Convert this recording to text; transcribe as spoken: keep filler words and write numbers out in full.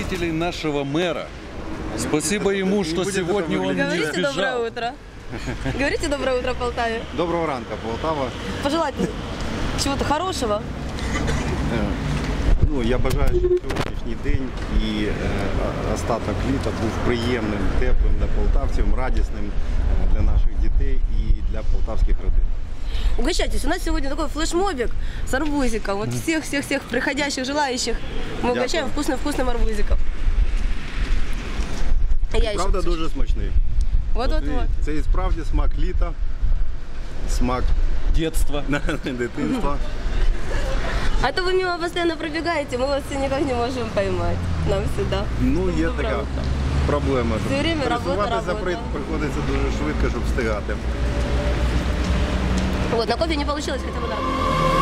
родителей нашего мэра. Спасибо ему, что сегодня он не Говорите доброе сбежал. утро. Говорите доброе утро Полтаве. Доброго ранку, Полтава. Пожелайте чего-то хорошего. Ну, я бажаю, щоб сьогоднішній день і е, остаток літа був приємним, теплим для полтавців, радісним е, для наших дітей і для полтавських родин. Угощайтесь. У нас сегодня такой флешмобик с арбузиком. Вот всех-всех-всех приходящих, желающих мы угощаем вкусным-вкусным арбузиком. Я еще Правда, дуже смачний. Вот-вот-вот. Це і справді смак літа, смак Детство. дитинства. А то вы мимо постоянно пробегаете, мы вас все никак не можем поймать. Нам сюда. Ну, є Доброе така утро. проблема. Все время робота, Пересуватися робота. при- приходиться дуже швидко, щоб встигати. Вот, на кофе не получилось, хотя бы да.